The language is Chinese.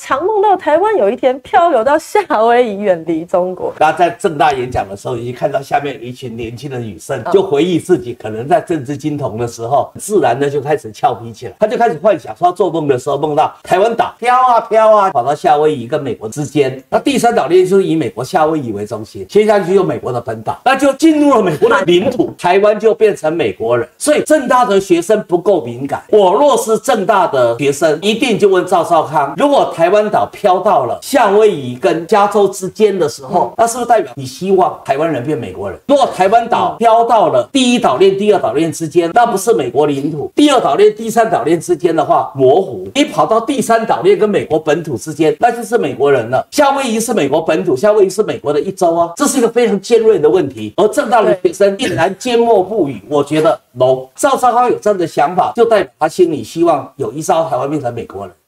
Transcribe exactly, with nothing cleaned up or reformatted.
常梦到台湾有一天漂流到夏威夷，远离中国。 他在政大演讲的时候，已经看到下面有一群年轻的女生，就回忆自己可能在政治金童的时候，自然的就开始俏皮起来。他就开始幻想说，做梦的时候梦到台湾岛飘啊飘啊，跑到夏威夷跟美国之间。那第三岛链就是以美国夏威夷为中心，接下去就美国的本岛，那就进入了美国的领土，台湾就变成美国人。所以政大的学生不够敏感。我若是政大的学生，一定就问赵少康：如果台湾岛飘到了夏威夷跟加州之间的时候，那是不是代表你希望台湾人变美国人？如果台湾岛飘到了第一岛链、第二岛链之间，那不是美国领土；第二岛链、第三岛链之间的话，模糊。你跑到第三岛链跟美国本土之间，那就是美国人了。夏威夷是美国本土，夏威夷是美国的一州啊，这是一个非常尖锐的问题。而政大的学生竟然缄默不语，我觉得 no。赵少康有这样的想法，就代表他心里希望有一朝台湾变成美国人。